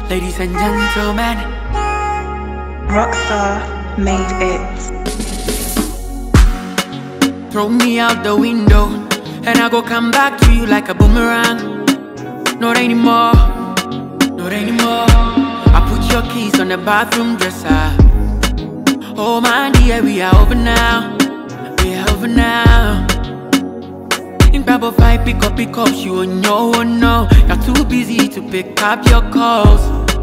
Ladies and gentlemen, Rockstar made it. throw me out the window and I go come back to you like a boomerang. Not anymore, not anymore. I put your keys on the bathroom dresser. Oh my dear, we are over now, we are over now. In Bible 5, pick up, you won't know, oh no. You're too busy to pick up your calls.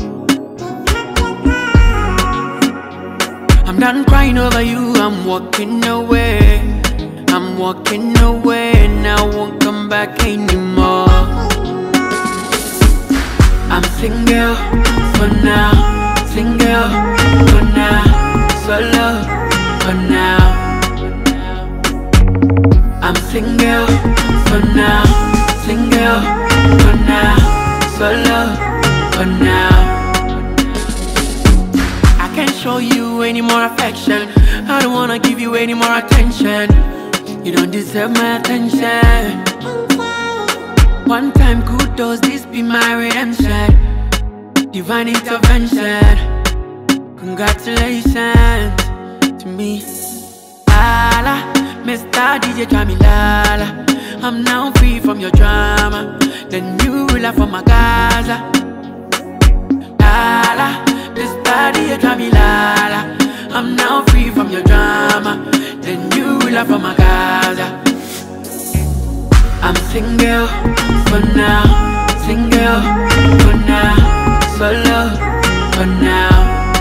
I'm done crying over you, I'm walking away. I'm walking away and I won't come back anymore. I'm single for now, single for now, solo for now. I'm single for now, single for now, solo for now. I can't show you any more affection. I don't wanna give you any more attention. You don't deserve my attention. One time kudos, this be my redemption. Divine intervention. Congratulations to me. Lala, Mr. DJ Kuami, Lala. I'm now free from your drama. The new ruler for my Gaza. Lala, Mr. DJ Kuami, Lala. I'm now free from your drama. The new ruler for my Gaza. I'm single for now, single for now, solo for now.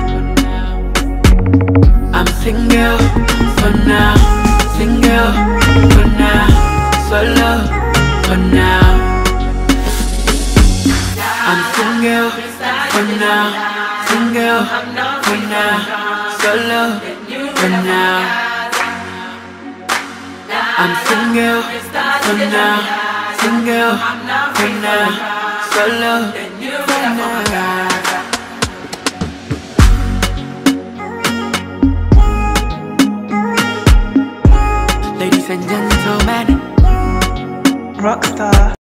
I'm single for now, single for now, solo for now. I'm single for now, single for now, solo for now. I'm single for now, single for now, solo for now. Ladies and gentlemen, Rockstar.